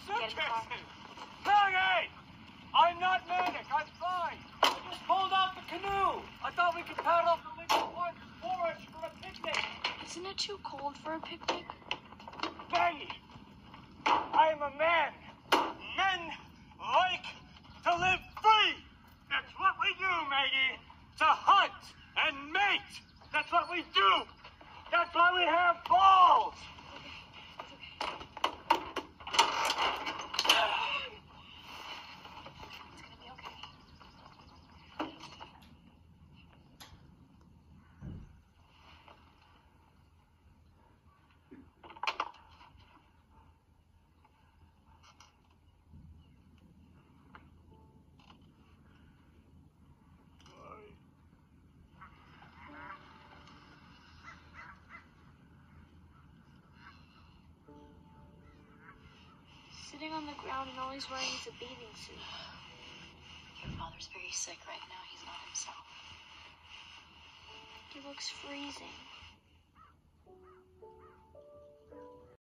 suitcases! Maggie! I'm not manic, I'm fine. I just pulled out the canoe. I thought we could paddle the Lincoln Park forest for a picnic. Isn't it too cold for a picnic? Maggie, I am a man. Men like to live free. That's what we do, Maggie. To hunt and mate. That's what we do. That's why we have balls. Sitting on the ground and all he's wearing is a bathing suit. Your father's very sick right now. He's not himself. He looks freezing.